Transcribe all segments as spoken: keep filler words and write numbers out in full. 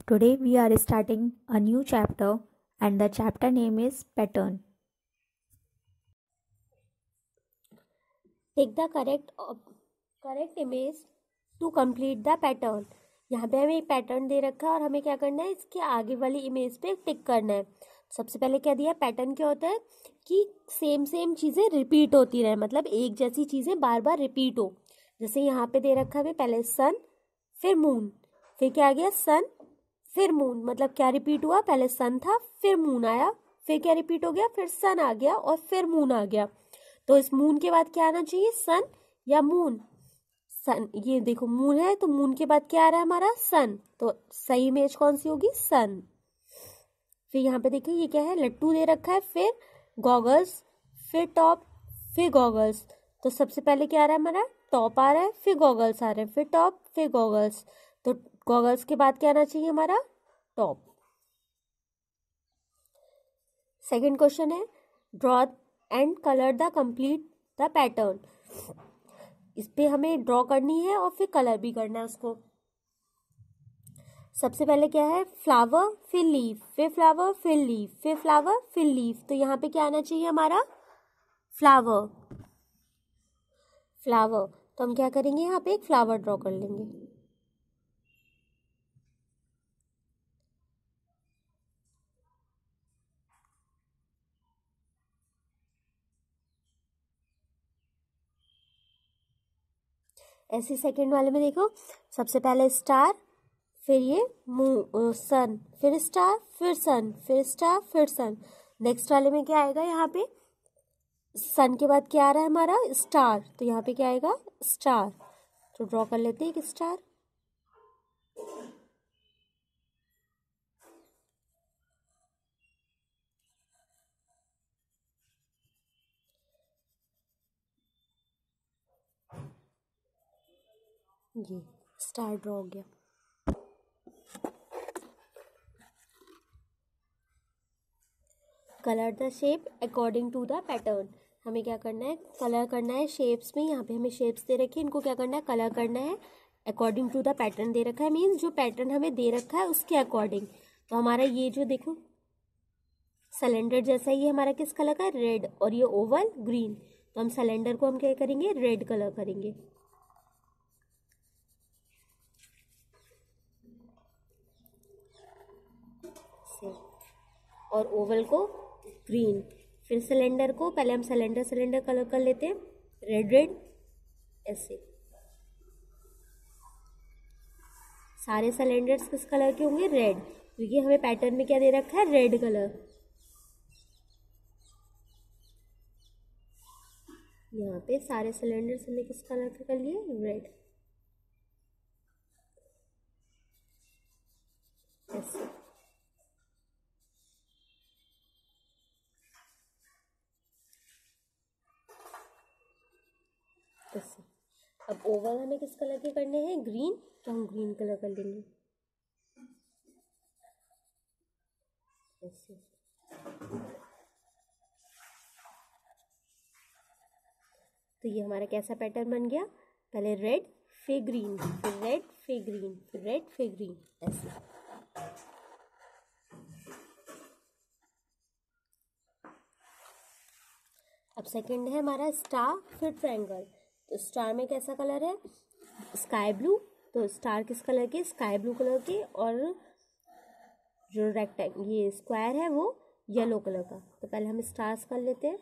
Today we are starting a new chapter and the chapter name is pattern. Take the correct correct image to complete the pattern. यहाँ पे हमें एक pattern दे रखा है और हमें क्या करना है, इसके आगे वाली इमेज पे टिक करना है। सबसे पहले क्या दिया, पैटर्न क्या होता है कि सेम सेम चीज़ें रिपीट होती रहे, मतलब एक जैसी चीज़ें बार बार रिपीट हो। जैसे यहाँ पे दे रखा है पहले सन, फिर मून, फिर क्या आ गया सन, फिर मून, मतलब क्या रिपीट हुआ, पहले सन था फिर मून आया, फिर क्या रिपीट हो गया, फिर सन आ गया और फिर मून आ गया। तो इस मून के बाद क्या आना चाहिए, सन या मून। सन, ये देखो मून है तो मून के बाद क्या आ रहा है हमारा, सन, तो सही इमेज कौन सी होगी, सन। फिर यहाँ पे देखिए ये क्या है, लट्टू दे रखा है, फिर गॉगल्स, फिर टॉप, फिर गॉगल्स। तो सबसे पहले क्या आ रहा है हमारा, टॉप आ रहा है, फिर गॉगल्स आ रहे हैं, फिर टॉप, फिर गॉगल्स। तो गॉगल्स के बाद क्या आना चाहिए हमारा, टॉप। सेकंड क्वेश्चन है, draw and colour the complete the pattern. इस पे हमें ड्रॉ करनी है और फिर कलर भी करना है उसको। सबसे पहले क्या है, फ्लावर फिर लीफ, फिर फ्लावर फिर लीफ, फिर फ्लावर फिर लीफ। तो यहाँ पे क्या आना चाहिए हमारा, फ्लावर, फ्लावर। तो हम क्या करेंगे, यहाँ पे एक फ्लावर ड्रॉ कर लेंगे। ऐसे सेकंड वाले में देखो, सबसे पहले स्टार, फिर ये मून, सन, फिर स्टार, फिर सन, फिर स्टार, फिर सन। नेक्स्ट वाले में क्या आएगा, यहाँ पे सन के बाद क्या आ रहा है हमारा, स्टार, तो यहाँ पे क्या आएगा, स्टार। तो ड्रॉ कर लेते हैं एक स्टार। ये स्टार ड्रॉ हो गया। Colour the shape according to the pattern. हमें क्या करना है, कलर करना है शेप्स में। यहाँ पे हमें शेप्स दे रखी है, इनको क्या करना है, कलर करना है अकॉर्डिंग टू द पैटर्न दे रखा है, मीन्स जो पैटर्न हमें दे रखा है उसके अकॉर्डिंग। तो हमारा ये जो देखो सिलेंडर जैसा, ये हमारा किस कलर का, रेड, और ये ओवल ग्रीन। तो हम सिलेंडर को हम क्या करेंगे, रेड कलर करेंगे। और ओवल को ग्रीन। फिर सिलेंडर को पहले हम सिलेंडर सिलेंडर कलर कर लेते हैं, रेड रेड, ऐसे। सारे सिलेंडर्स किस कलर के होंगे, रेड, क्योंकि हमें पैटर्न में क्या दे रखा है, रेड कलर। यहाँ पे सारे सिलेंडर्स हमने किस कलर के कर लिए, रेड, ऐसे। ऐसे। अब ओवल हमें किस कलर के करने हैं, ग्रीन, तो हम ग्रीन कलर कर लेंगे, ऐसे। तो ये हमारा कैसा पैटर्न बन गया, पहले रेड फिर ग्रीन, फिर रेड फिर ग्रीन, फिर रेड फिर ग्रीन, ऐसे। अब सेकंड है हमारा स्टार फिर ट्रायंगल। तो स्टार में कैसा कलर है, स्काई ब्लू, तो स्टार किस कलर के, स्काई ब्लू कलर के, और जो रेक्टेंगल ये स्क्वायर है वो येलो कलर का। तो पहले हम स्टार्स कर लेते हैं।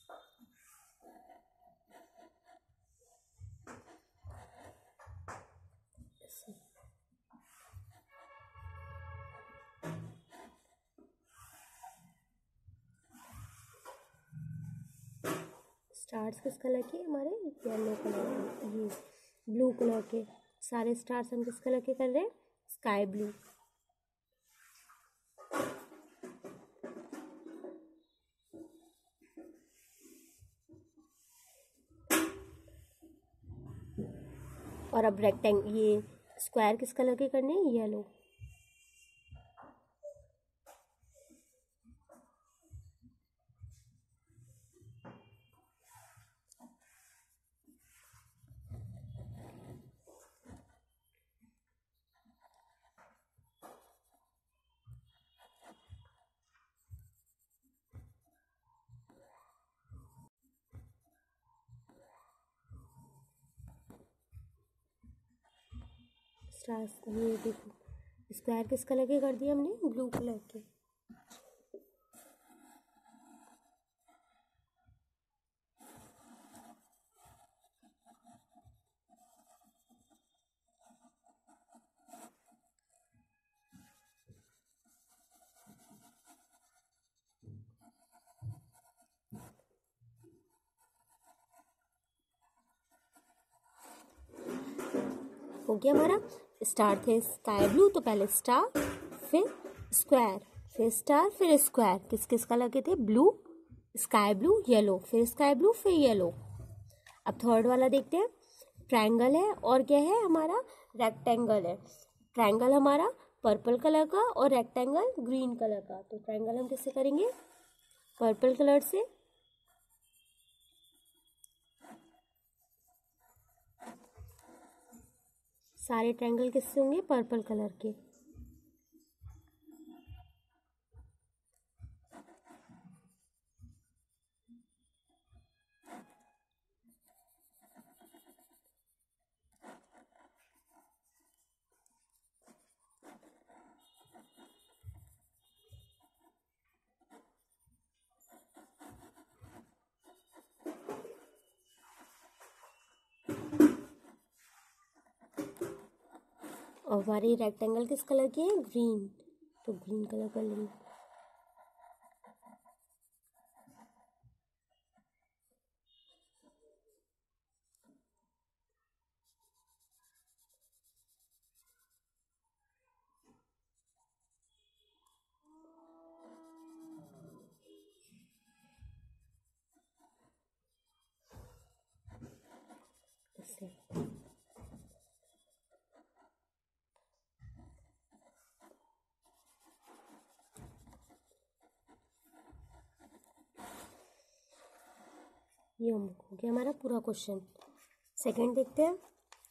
स्टार्स किस कलर के, हमारे येलो कलर के, ये ब्लू कलर के। सारे स्टार्स हम किस कलर के कर रहे हैं, स्काई ब्लू। और अब रेक्टेंगल ये स्क्वायर किस कलर के करने हैं, येलो। स्टार्स, ये देखो स्क्वायर किस कलर के कर दिए हमने, ब्लू कलर के। हो गया हमारा। स्टार थे स्काई ब्लू, तो पहले स्टार फिर स्क्वायर फिर स्टार फिर स्क्वायर। किस किस कलर के थे, ब्लू, स्काई ब्लू, येलो, फिर स्काई ब्लू फिर येलो। अब थर्ड वाला देखते हैं। ट्रायंगल है और क्या है हमारा, रेक्टेंगल है। ट्रायंगल हमारा पर्पल कलर का और रेक्टेंगल ग्रीन कलर का। तो ट्रायंगल हम किससे करेंगे, पर्पल कलर से। सारे ट्रायंगल किससे होंगे, पर्पल कलर के। और हमारी रेक्टेंगल किस कलर की है, ग्रीन, तो ग्रीन कलर कर लेंगे। ऐसे ये हो गया हमारा पूरा क्वेश्चन। सेकंड देखते हैं।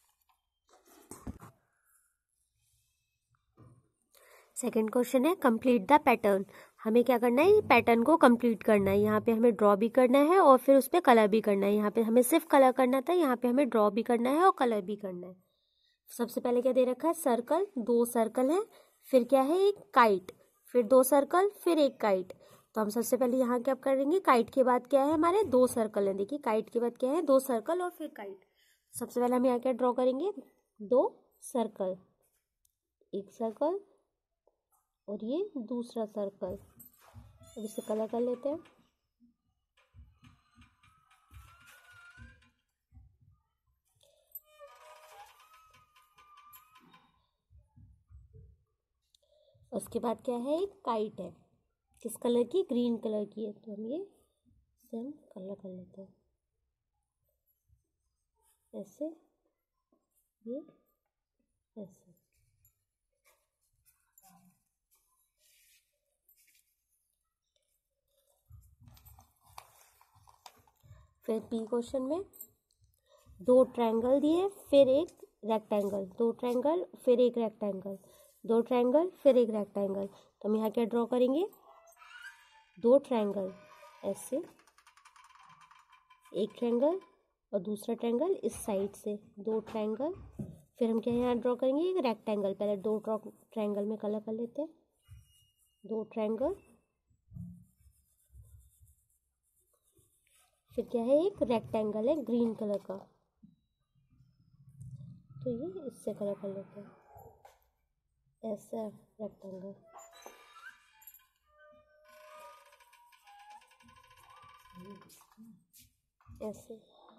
सेकंड क्वेश्चन है कंप्लीट द पैटर्न। हमें क्या करना है, पैटर्न को कंप्लीट करना है। यहाँ पे हमें ड्रॉ भी करना है और फिर उस पर कलर भी करना है। यहाँ पे हमें सिर्फ कलर करना था, यहाँ पे हमें ड्रॉ भी करना है और कलर भी करना है। सबसे पहले क्या दे रखा है, सर्कल, दो सर्कल है, फिर क्या है, एक काइट, फिर दो सर्कल, फिर एक काइट। तो हम सबसे पहले यहाँ क्या करेंगे, काइट के बाद क्या है, हमारे दो सर्कल है। देखिए काइट के बाद क्या है, दो सर्कल और फिर काइट। सबसे पहले हम यहाँ क्या ड्रॉ करेंगे, दो सर्कल, एक सर्कल और ये दूसरा सर्कल। अब इसे कलर कर लेते हैं। उसके बाद क्या है, एक काइट है, किस कलर की, ग्रीन कलर की है। तो हम ये सेम कलर कर लेते हैं, ऐसे, ये ऐसे। फिर बी क्वेश्चन में दो ट्रायंगल दिए, फिर एक रेक्टेंगल, दो ट्रायंगल फिर एक रेक्टेंगल, दो ट्रायंगल फिर एक रेक्टेंगल। तो हम यहाँ क्या ड्रॉ करेंगे, दो ट्रायंगल ऐसे, एक ट्रायंगल और दूसरा ट्रायंगल इस साइड से, दो ट्रायंगल। फिर हम क्या यहाँ ड्रॉ करेंगे, एक रेक्टेंगल। पहले दो ड्रॉ ट्रायंगल में कलर कर लेते हैं, दो ट्रायंगल, फिर क्या है, एक रेक्टेंगल है ग्रीन कलर का। तो ये इससे कलर कर लेते हैं, ऐसा रेक्टेंगल। ऐसे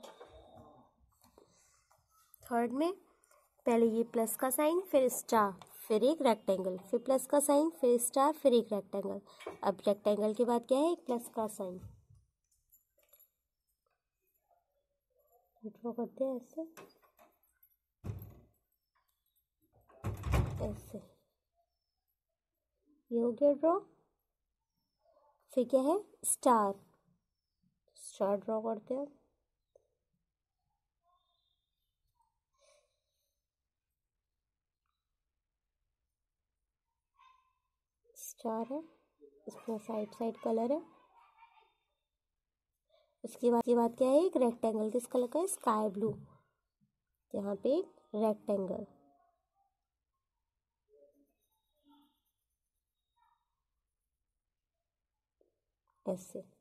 थर्ड में पहले ये प्लस का साइन, फिर स्टार, फिर एक रेक्टेंगल, फिर प्लस का साइन, फिर स्टार, फिर एक रेक्टेंगल। अब रेक्टेंगल के बाद क्या है, एक प्लस का साइन। ड्रॉ करते हैं ऐसे, ऐसे, ये हो गया ड्रॉ। फिर क्या है, स्टार, स्टार ड्रॉ करते हैं। स्टार है, इसमें साइड साइड कलर है। उसके बाद के बाद क्या है, एक रेक्टेंगल, किस कलर का है, स्काई ब्लू। यहाँ पे एक रेक्टेंगल, ऐसे।